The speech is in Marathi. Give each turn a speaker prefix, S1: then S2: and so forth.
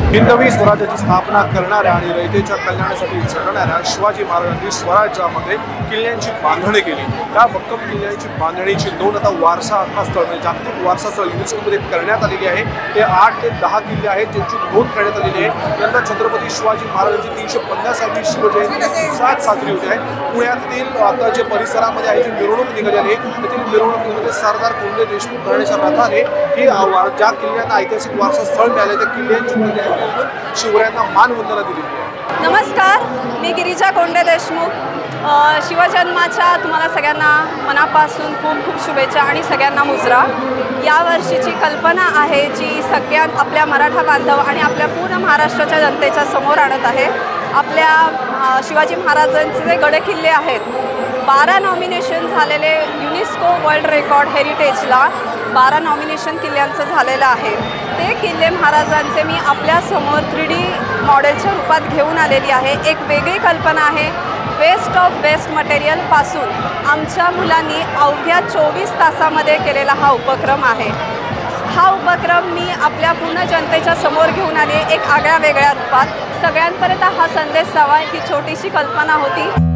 S1: हिंदवी स्वराज्याची स्थापना करणाऱ्या आणि रयतेच्या कल्याणासाठी झटणाऱ्या शिवाजी महाराजांनी स्वराज्यामध्ये किल्ल्यांची बांधणी केली। त्या भक्कम किल्ल्यांची बांधणीची नोंद आता वारसा हक्क स्थळ म्हणजे जागतिक वारसा स्थळ युनेस्कोमध्ये करण्यात आलेली आहे। ते 8 ते 10 किल्ले आहेत ज्यांची नोंद करण्यात आलेली आहे। यंदा छत्रपती शिवाजी महाराजांची 350वी शिवजयंती साजरी होते आहे। पुण्यातील आता जे परिसरामध्ये आहे जी मिरवणूक निघाली आहे त्यातील मिरवणुकीमध्ये सरदार कोंडे देशमुख घराण्याच्या रथाने ही ज्या किल्ल्यांना ऐतिहासिक वारसा स्थळ मिळाले त्या किल्ल्यांची शिवरायांना मानवंदना दिली आहे।
S2: नमस्कार, मी गिरिजा कोंडे देशमुख। शिवजन्माच्या तुम्हाला सगळ्यांना मनापासून खूप खूप शुभेच्छा आणि सगळ्यांना मुजरा। या वर्षीची कल्पना आहे जी सगळ्यात आपल्या मराठा बांधव आणि आपल्या पूर्ण महाराष्ट्राच्या जनतेच्या समोर आणत आहे। आपल्या शिवाजी महाराजांचे जे गडकिल्ले आहेत 12 नॉमिनेशन झालेले युनेस्को वर्ल्ड रेकॉर्ड हेरिटेजला 12 नॉमिनेशन किल्ल्यांचं झालेलं आहे। ते किल्ले महाराजांचे मी आपल्यासमोर 3D मॉडेलच्या रूपात घेऊन आलेली आहे। एक वेगळी कल्पना आहे। वेस्ट ऑफ बेस्ट मटेरियलपासून आमच्या मुलांनी अवघ्या 24 तासामध्ये केलेला हा उपक्रम आहे। हा उपक्रम मी आपल्या पूर्ण जनतेच्या समोर घेऊन आले एक आगळ्या वेगळ्या रूपात। सगळ्यांपर्यंत हा संदेश जावा ही छोटीशी कल्पना होती।